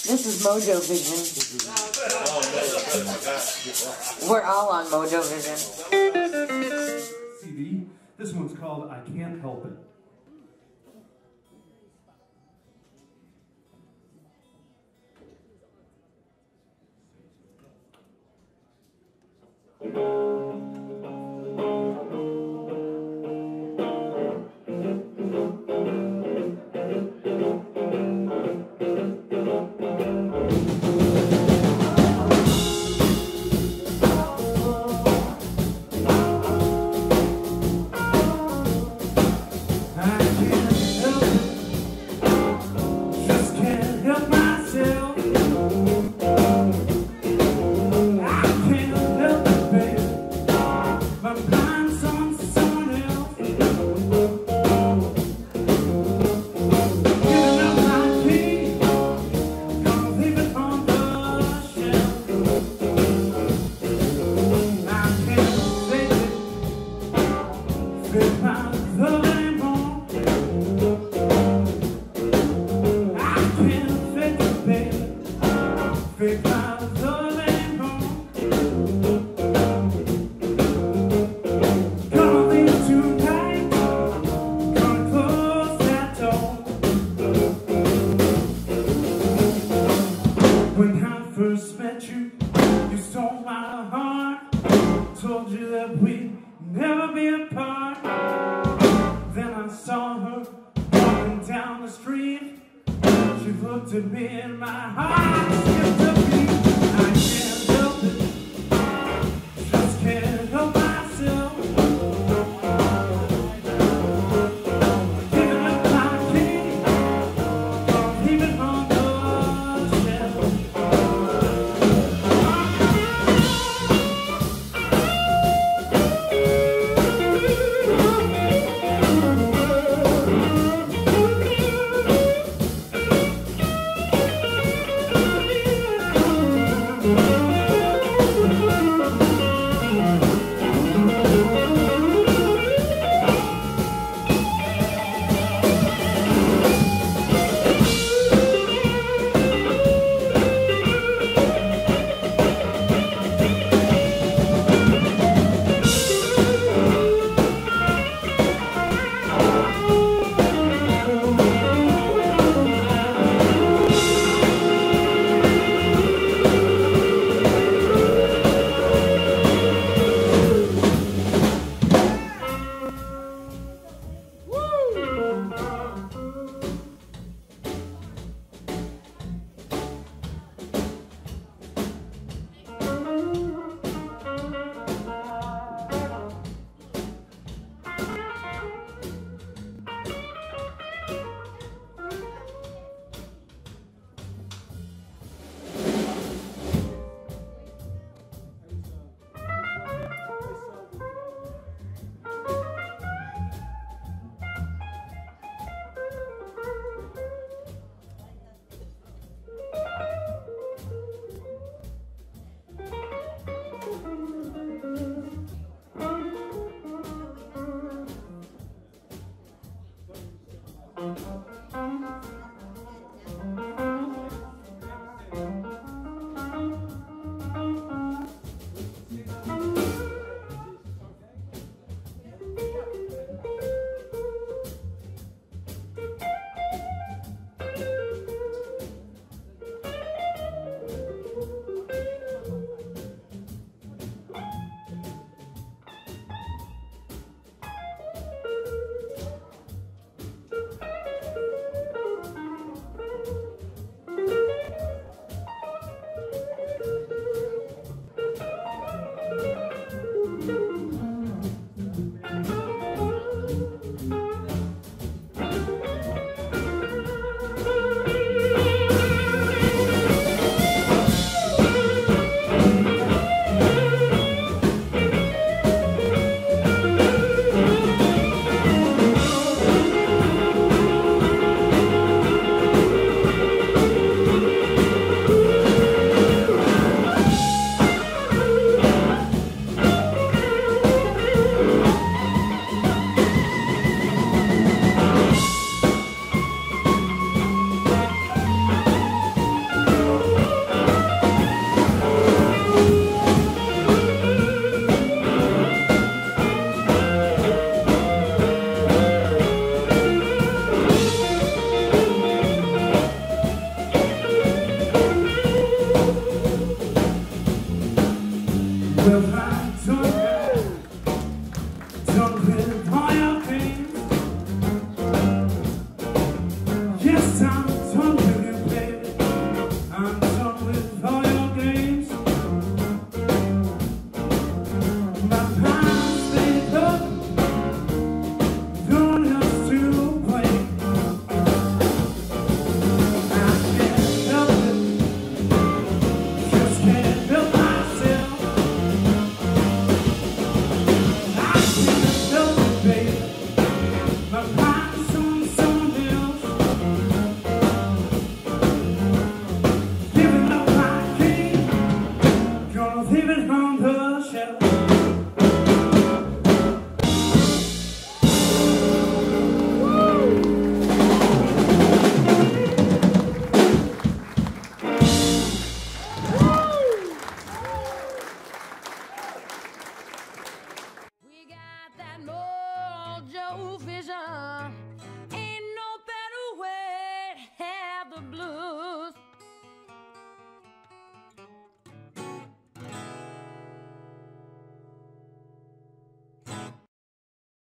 This is MoeJoeVision. We're all on MoeJoeVision. CD. This one's called I Can't Help It. When I first met you, you stole my heart. Told you that we'd never be apart. Then I saw her walking down the street. She looked at me and my heart skipped a beat. I can't help it, just can't help myself. Giving up my key, leaving on the shelf. the blue.